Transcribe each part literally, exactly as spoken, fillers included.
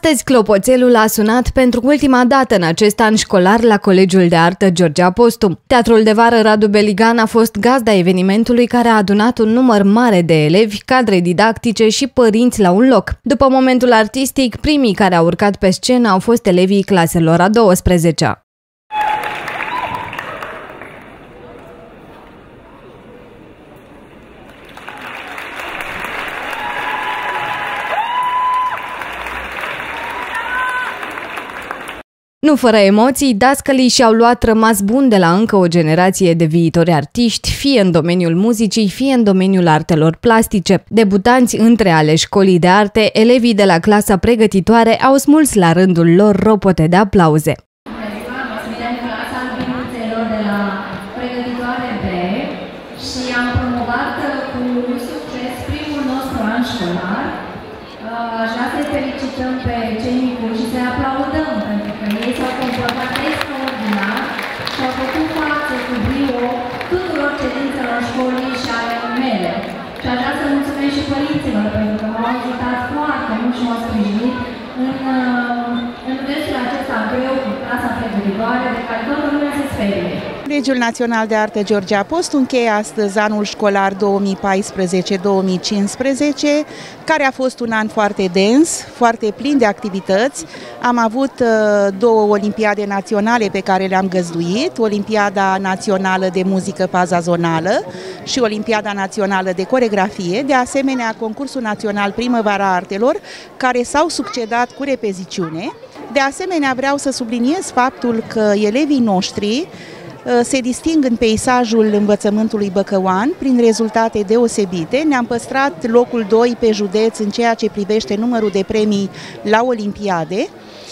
Astăzi clopoțelul a sunat pentru ultima dată în acest an școlar la Colegiul de Artă George Apostu. Teatrul de vară Radu Beligan a fost gazda evenimentului care a adunat un număr mare de elevi, cadre didactice și părinți la un loc. După momentul artistic, primii care au urcat pe scenă au fost elevii claselor a douăsprezecea. Nu fără emoții, dascălii și-au luat rămas bun de la încă o generație de viitori artiști, fie în domeniul muzicii, fie în domeniul artelor plastice. Debutanți între ale școlii de arte, elevii de la clasa pregătitoare au smuls la rândul lor ropote de aplauze. Suntem clasa albinuțelor de la pregătitoare B și am promovat cu succes primul nostru an școlar. Aș vrea să-i felicităm pe cei micuți și să-i aplaudăm, pentru că ei s-au comportat extraordinar și au făcut față cu brio tuturor cerințelor școlii și ale mele. Și aș vrea să mulțumesc și părinților, pentru că m-au ajutat foarte mult și m-au sprijinit în, în versul acesta greu cu clasa pregătitoare, de care toată lumea se sperie. Colegiul Național de Artă George Apostu încheie astăzi anul școlar două mii paisprezece două mii cincisprezece, care a fost un an foarte dens, foarte plin de activități. Am avut uh, două olimpiade naționale pe care le-am găzduit, Olimpiada Națională de Muzică Paza Zonală și Olimpiada Națională de Coregrafie, de asemenea concursul național Primăvara Artelor, care s-au succedat cu repeziciune. De asemenea, vreau să subliniez faptul că elevii noștri se disting în peisajul învățământului băcăuan prin rezultate deosebite. Ne-am păstrat locul doi pe județ în ceea ce privește numărul de premii la Olimpiade.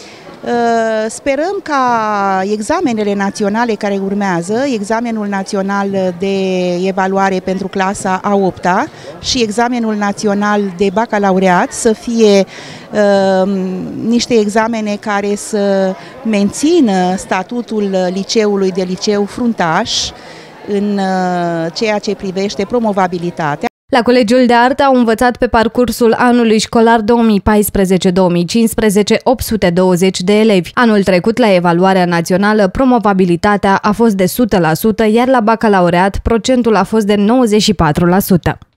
Sperăm ca examenele naționale care urmează, examenul național de evaluare pentru clasa a opta și examenul național de bacalaureat să fie uh, niște examene care să mențină statutul liceului de liceu fruntaș în uh, ceea ce privește promovabilitatea. La Colegiul de Artă au învățat pe parcursul anului școlar două mii paisprezece două mii cincisprezece opt sute douăzeci de elevi. Anul trecut, la evaluarea națională, promovabilitatea a fost de o sută la sută, iar la bacalaureat procentul a fost de nouăzeci și patru la sută.